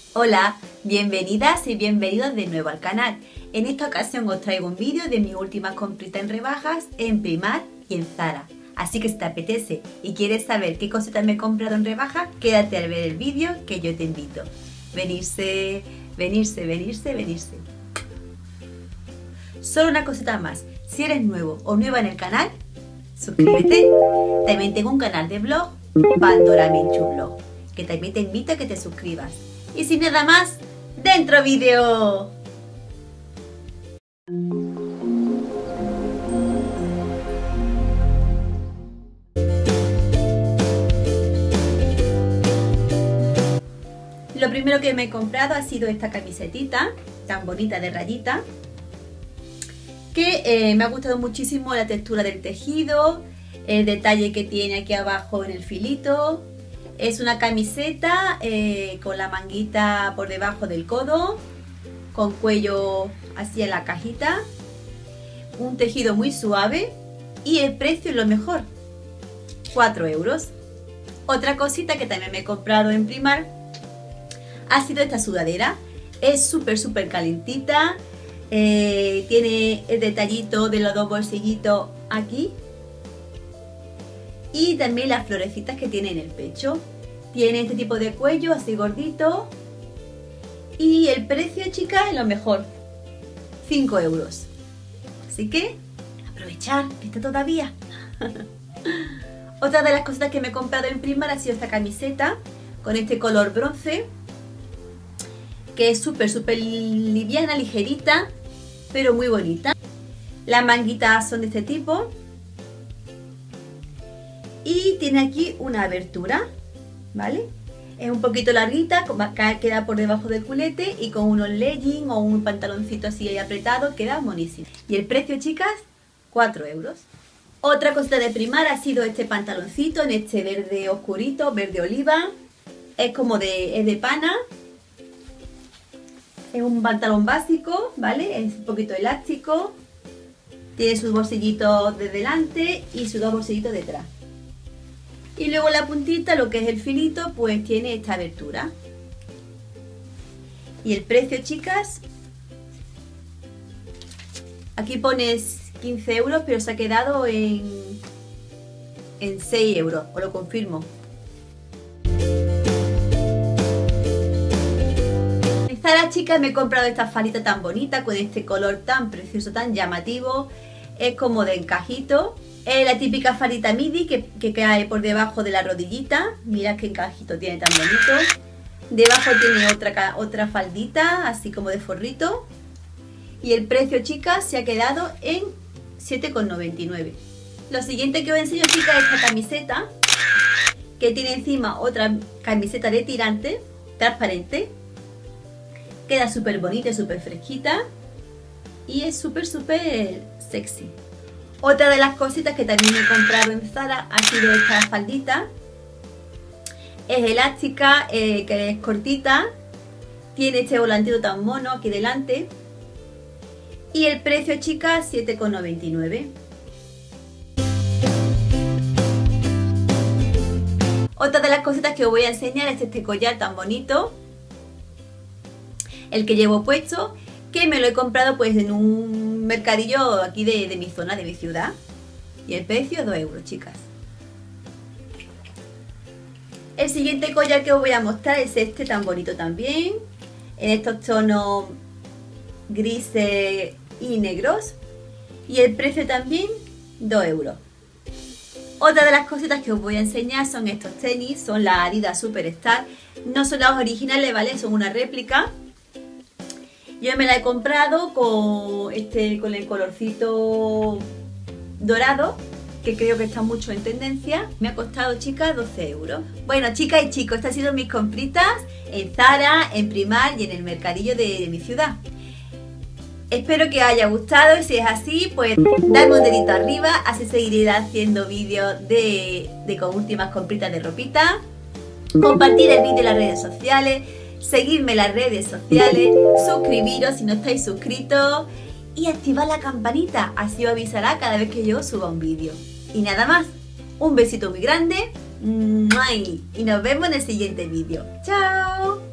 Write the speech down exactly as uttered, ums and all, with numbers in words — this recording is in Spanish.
Hola, bienvenidas y bienvenidos de nuevo al canal. En esta ocasión os traigo un vídeo de mis últimas compritas en rebajas en Primark y en Zara. Así que si te apetece y quieres saber qué cositas me he comprado en rebajas, quédate al ver el vídeo que yo te invito. Venirse, venirse, venirse, venirse. Solo una cosita más, si eres nuevo o nueva en el canal, suscríbete. También tengo un canal de blog, Pandora Menchu Blog, que también te invito a que te suscribas. Y sin nada más, ¡dentro vídeo! Lo primero que me he comprado ha sido esta camisetita tan bonita de rayita, que eh, me ha gustado muchísimo la textura del tejido, el detalle que tiene aquí abajo en el filito. Es una camiseta eh, con la manguita por debajo del codo, con cuello así en la cajita, un tejido muy suave y el precio es lo mejor, cuatro euros. Otra cosita que también me he comprado en Primark ha sido esta sudadera. Es súper súper calentita, eh, tiene el detallito de los dos bolsillitos aquí y también las florecitas que tiene en el pecho. Tiene este tipo de cuello así gordito y el precio, chicas, es lo mejor, cinco euros. Así que aprovechar que está todavía. Otra de las cositas que me he comprado en Primark ha sido esta camiseta con este color bronce, que es súper súper liviana, ligerita, pero muy bonita. Las manguitas son de este tipo y tiene aquí una abertura, ¿vale? Es un poquito larguita, queda por debajo del culete y con unos leggings o un pantaloncito así ahí apretado queda monísimo. Y el precio, chicas, cuatro euros. Otra cosita de Primark ha sido este pantaloncito en este verde oscurito, verde oliva. Es como de, es de pana. Es un pantalón básico, ¿vale? Es un poquito elástico. Tiene sus bolsillitos de delante y sus dos bolsillitos detrás. Y luego la puntita, lo que es el filito, pues tiene esta abertura. Y el precio, chicas, aquí pones quince euros, pero se ha quedado en, en seis euros, os lo confirmo. En Zara, chicas, me he comprado esta falita tan bonita, con este color tan precioso, tan llamativo. Es como de encajito. Es la típica falita midi que, que cae por debajo de la rodillita. Mirad qué encajito tiene tan bonito. Debajo tiene otra, otra faldita, así como de forrito. Y el precio, chicas, se ha quedado en siete con noventa y nueve. Lo siguiente que os enseño, chicas, es esta camiseta, que tiene encima otra camiseta de tirante, transparente. Queda súper bonita y súper fresquita. Y es súper súper sexy. Otra de las cositas que también he comprado en Zara ha sido esta faldita. Es elástica, eh, que es cortita. Tiene este volantito tan mono aquí delante. Y el precio, chicas, siete con noventa y nueve. Otra de las cositas que os voy a enseñar es este collar tan bonito, el que llevo puesto, que me lo he comprado pues en un mercadillo aquí de, de mi zona, de mi ciudad. Y el precio, dos euros, chicas. El siguiente collar que os voy a mostrar es este tan bonito también, en estos tonos grises y negros. Y el precio también, dos euros. Otra de las cositas que os voy a enseñar son estos tenis, son las Adidas Superstar. No son las originales, ¿vale? Son una réplica. Yo me la he comprado con, este, con el colorcito dorado, que creo que está mucho en tendencia. Me ha costado, chicas, doce euros. Bueno, chicas y chicos, estas han sido mis compritas en Zara, en Primark y en el mercadillo de, de mi ciudad. Espero que os haya gustado y si es así, pues dadme un dedito arriba, así seguiré haciendo vídeos de, de con últimas compritas de ropita. Compartir el vídeo en las redes sociales. Seguidme en las redes sociales, suscribiros si no estáis suscritos y activad la campanita, así os avisará cada vez que yo suba un vídeo. Y nada más, un besito muy grande y nos vemos en el siguiente vídeo. ¡Chao!